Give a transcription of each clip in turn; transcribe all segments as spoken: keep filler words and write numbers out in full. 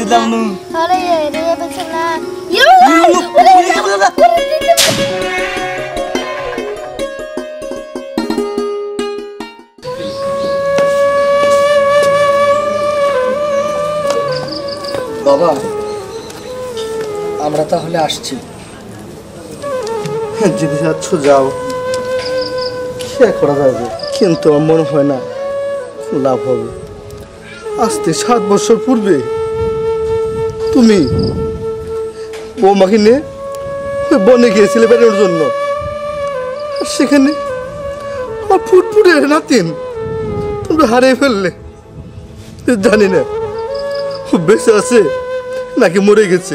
dalam nu. Halo ya, dia bersama. Ya. বাবা, আমরা তাহলে আসছি। যদি যাচ্ছ যাও, সে করা যাবে, কিন্তু আমার মনে হয় না লাভ হবে। আজকে সাত বছর পূর্বে তুমি বৌমাকে নিয়ে ওই বনে গিয়েছিলে বেড়ানোর জন্য, আর সেখানে আমার ফুটফুটে নাতিন তোমরা হারিয়ে ফেললে। জানি না ও বেঁচে আছে নাকি মরে গেছে।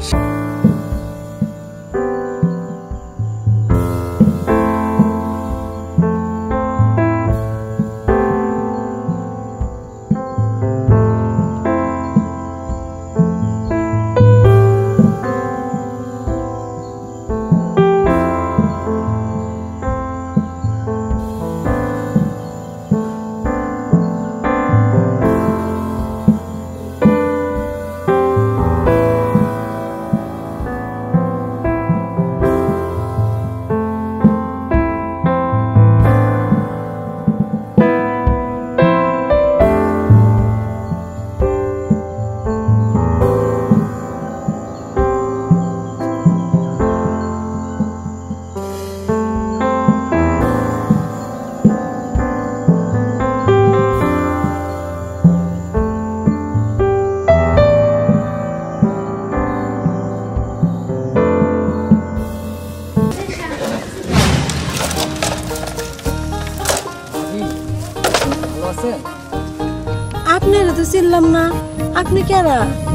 আপনি কারা?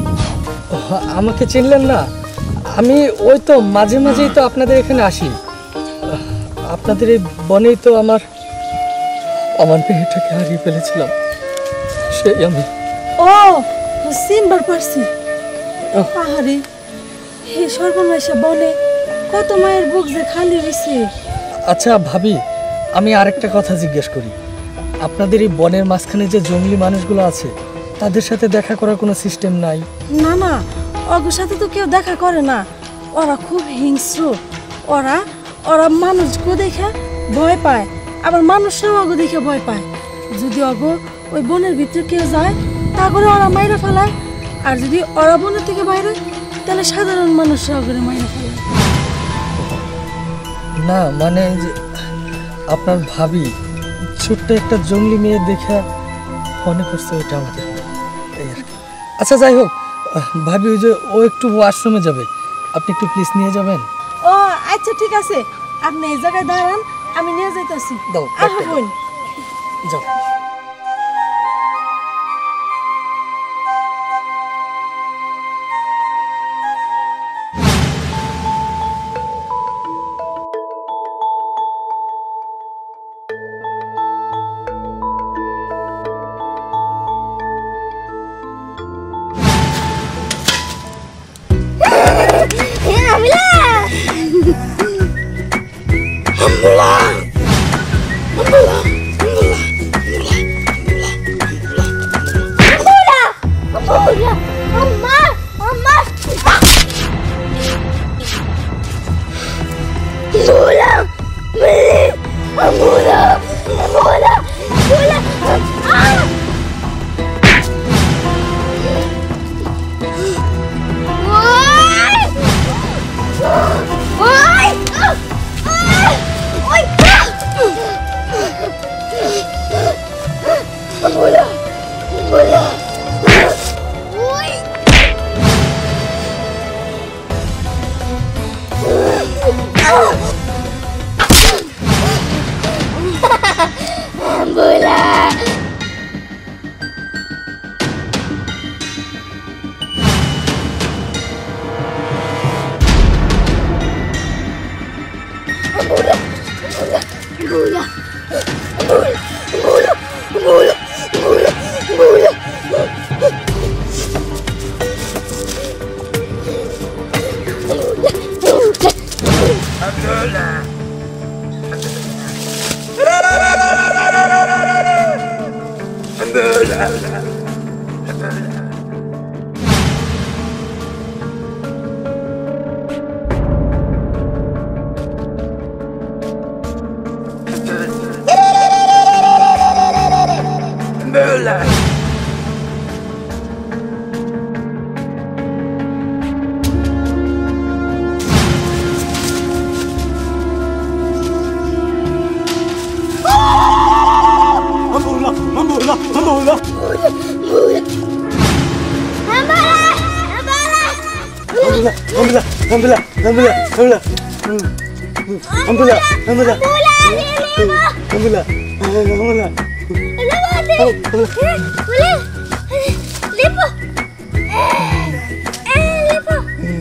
আমাকে চিনলেন না? আমি ওই তো মাঝে মাঝেই তো আপনাদের এখানে আসি। আপনাদের এই বনেই তো আমার আমার মেয়েটাকে হারিয়ে ফেলেছিলাম, সেই আমি। ও চিনবার পারছি। পাহাড়ে হে সর্বনাশা বনে কত মায়ের বুক যে খালি হয়েছে। আচ্ছা ভাবি, আমি আরেকটা কথা জিজ্ঞেস করি, আপনাদের এই বনের মাঝখানে যে জঙ্গলি মানুষগুলো আছে তাদের সাথে দেখা করার কোনো সিস্টেম নাই? না না, ওর সাথে তো কেউ দেখা করে না। ওরা খুব হিংস্র। ওরা ওরা মানুষকে দেখে ভয় পায়, আবার মানুষরাও ওগো দেখে ভয় পায়। যদি ওগো ওই বনের ভিতরে কেউ যায় তা করে ওরা মাইরা ফেলায়, আর যদি ওরা বনের থেকে বাইরে তাহলে সাধারণ মানুষরা ওগুলো মাইরা ফেলায়। না মানে যে আপনার ভাবি ছোট্ট একটা জঙ্গলি মেয়ে দেখা মনে করছে ওইটা আমাদের। আচ্ছা যাই হোক, ভাবি ওই যে ও একটু ওয়াশরুমে যাবে, আপনি একটু প্লিজ নিয়ে যাবেন। ও আচ্ছা ঠিক আছে, আপনি এই জায়গায় দাঁড়ান, আমি নিয়ে যাইতাছি। দাও বোন যাও। Ambula. Ambula, ambula. Ambula, ambula, ambula, ambula. Ambula, ambula. Ambula, ambula. Boleh. Lipo. Eh, lipo.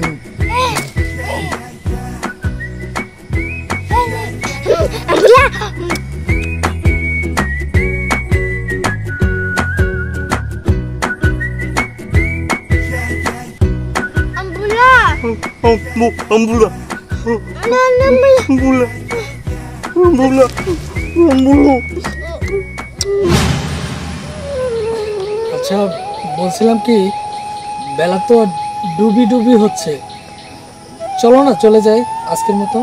Ambula. Ambula. Ambula. Ambula. Ambula. Ambula. আচ্ছা বলছিলাম কি বেলা তো ডুবি ডুবি হচ্ছে, চলো না চলে যাই আজকের মতো।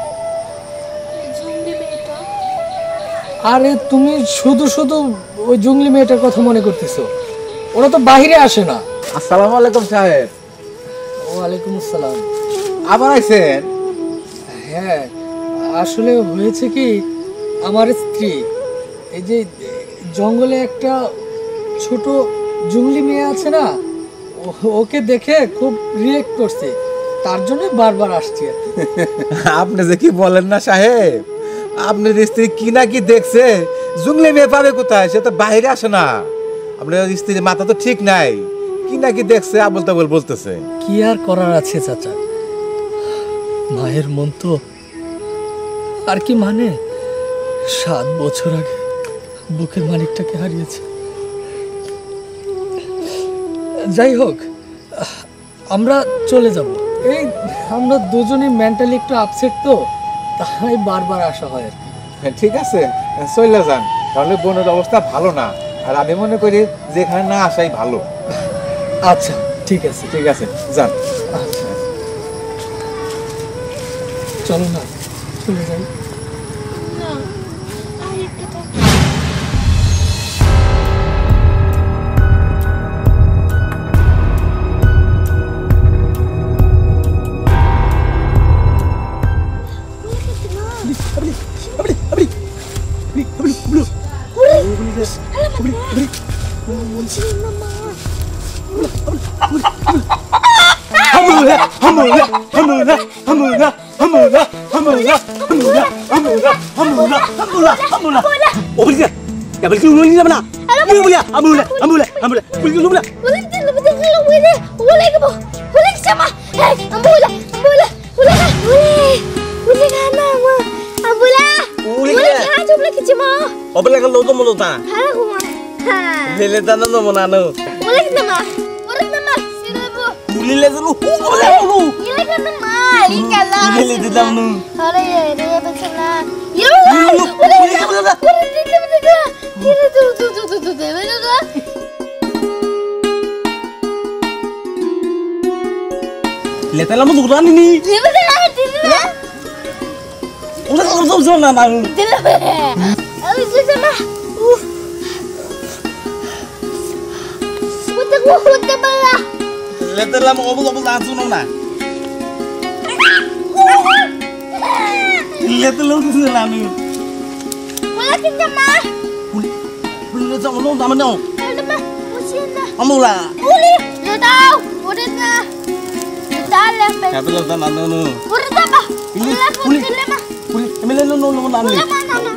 আরে তুমি শুধু শুধু ওই জঙ্গলি মেয়েটার কথা মনে করতেছো, ওরা তো বাহিরে আসে না। আসসালামু আলাইকুম সাহেব। ওয়ালাইকুম আসসালাম। আবার আইছেন? হ্যাঁ আসলে হয়েছে কি, আমার স্ত্রী এই যে জঙ্গলে একটা ছোট জঙ্গলি মেয়ে আছে না, ও- ওকে দেখে খুব রিয়েক্ট করছে, তার জন্য বারবার আসছি আর কি। আপনি যে কি বলেন না সাহেব, আপনার স্ত্রী কি না কি দেখছে, জঙ্গলি মেয়ে পাবে কোথায়, সে তো বাইরে আসে না। আপনার স্ত্রীর মাথা তো ঠিক নাই, কি না কি দেখছে আবল তাবল বলতেছে। কি আর করার আছে চাচা, মায়ের মন তো আর কি মানে, সাত বছর আগে বুকের মালিকটাকে হারিয়েছে। যাই হোক আমরা চলে যাব, এই আমরা দুজনই মেন্টালি একটু আপসেট তো, তাই বারবার আসা হয় আর কি। ঠিক আছে চলে যান, তাহলে বোনের অবস্থা ভালো না, আর আমি মনে করি যে এখানে না আসাই ভালো। আচ্ছা ঠিক আছে, ঠিক আছে যান। আচ্ছা চলো না চলে যাই। Ambula, ambula, ambula, ambula, ambula, ambula, ambula, ambula, ambula, ambula, ambula. Oh, boleh tak? Ya boleh keluar ni mana? Boleh boleh, ambula, ambula, ambula. Boleh keluar mana? Boleh tidak, boleh tidak, boleh. Boleh ke boh? Boleh sama. Hei, ambula, ambula, boleh kan? Boleh. Boleh kan nama? Ambula. Boleh Boleh ke? kan? Coba lagi cuma. Oh, boleh kalau tu malu tak? Hara kuma. Ha. Lele tanah tu mana tu? Boleh nama. Boleh nama. Sila boh. Boleh le tu. Boleh tu. Ini kan nama. Ini kalau. Lele tu dalam tu. Hara ya, dia betul lah. Ya boleh. Boleh. Boleh tidak, boleh tidak. Ini tu tu tu tu tu tu. Betul tak? Le dalam tu kurang ni. Dia betul lah. Tidak. Udah kau tahu zaman mana? Tidak. Habis itu sama. Uh. Betul gua betul belah. Le dalam obul obul langsung mana? Le dalam tu dalam ni. Boleh kita mah. Boleh. Boleh zaman tu zaman tu. Ada mah. Musim dah. Ambula. Boleh. Dah tahu. Boleh dah. Dah lepas. Ya betul zaman tu. Boleh tak mah? Boleh. Boleh. Boleh. Boleh mah. Boleh. Emel le no no mana ni? Boleh mah nama.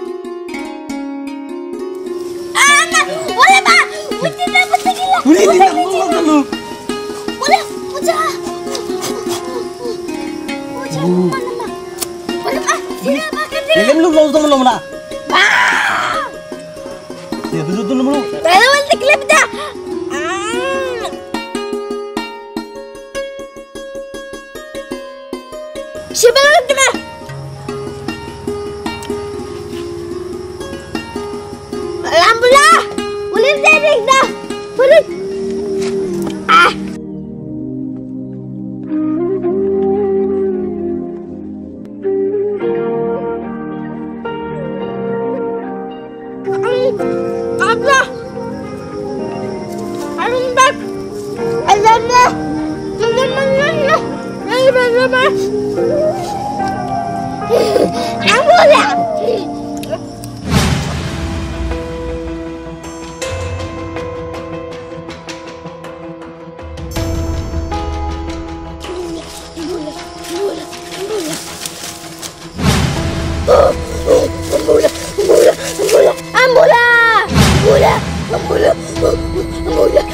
Anak. Boleh mah. Betul dah betul gila. Boleh tidak mau kalau. Boleh. Ujah. Ujah mana mah? Boleh mah. Sila makan dia. Lele belum lalu zaman mana? Ya betul tu belum. Tahu nanti klip dah. Siapa lagi kena? Alhamdulillah. Boleh dah dah. Boleh. Ah. Abla. Allah. Ambulans. Ambulans. Ambulans. Ambulans. Ambulans.